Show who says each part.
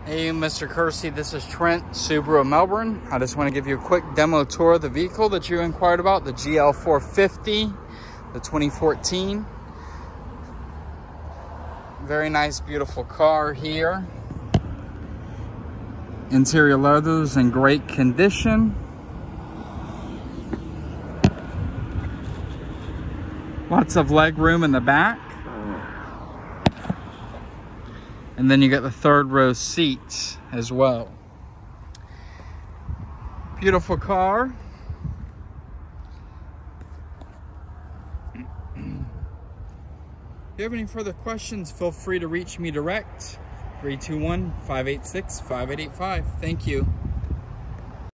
Speaker 1: Hey, Mr. Kersey, this is Trent, Subaru of Melbourne. I just want to give you a quick demo tour of the vehicle that you inquired about, the GL 450, the 2014. Very nice, beautiful car here. Interior leather's in great condition. Lots of leg room in the back. And then you got the third row seats as well. Beautiful car. If you have any further questions, feel free to reach me direct. 321-586-5885. Thank you.